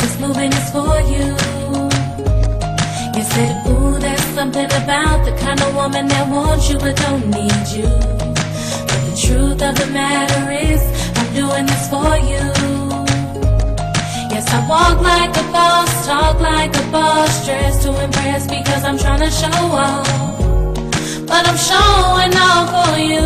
this moving is for you. You said, ooh, there's something about the kind of woman that wants you but don't need you. But the truth of the matter is, I'm doing this for you. Yes, I walk like a boss, talk like a boss, dress to impress because I'm trying to show off. But I'm showing off for you,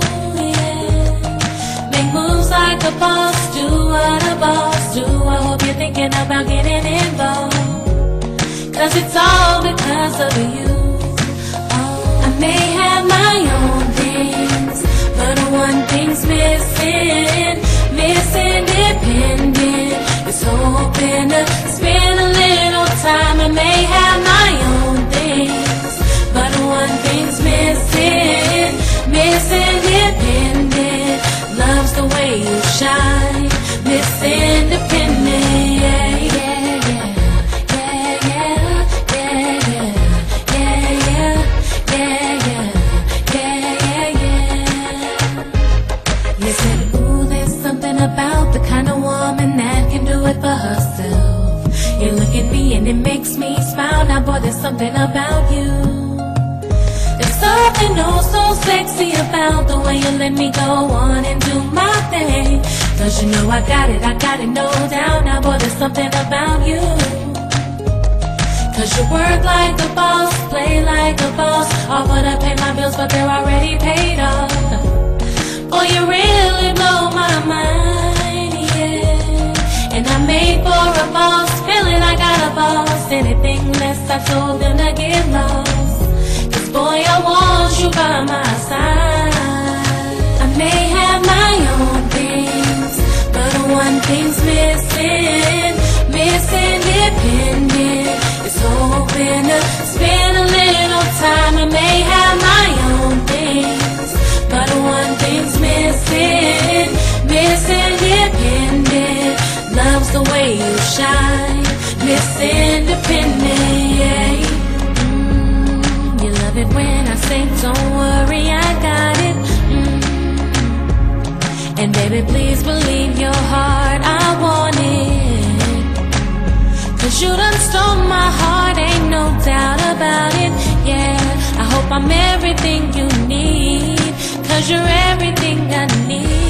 yeah. Make moves like a boss, do what a boss do. I hope you're thinking about getting involved, 'cause it's all because of you. Oh, I may have my own things, but one thing's missing, Miss Independent. It's hoping to spend a little time. I may have my own things, but one thing's missing, Miss Independent. Loves the way you shine, Miss Independent. Yeah, yeah, yeah. About the kind of woman that can do it for herself. You look at me and it makes me smile. Now boy, there's something about you. There's something oh so sexy about the way you let me go on and do my thing. 'Cause you know I got it no doubt. Now boy, there's something about you. 'Cause you work like a boss, play like a boss. Offer to pay my bills but they're already paid off. Boy, you really blow my mind, yeah. And I'm made for a boss, feeling I got a boss. Anything less, I told them to get lost. 'Cause boy, I want you by my side. I may have my own things, but one thing's missing, Miss Independent. It's hoping to spend a little time. I may have my own things, but one thing's missing, Miss Independent. Loves the way you shine, Miss Independent. Yeah. You love it when I say, don't worry, I got it. And baby, please believe your heart, I want it. 'Cause you done stole my heart, ain't no doubt about it. Yeah, I hope I'm everything you need, 'cause you're everything I need.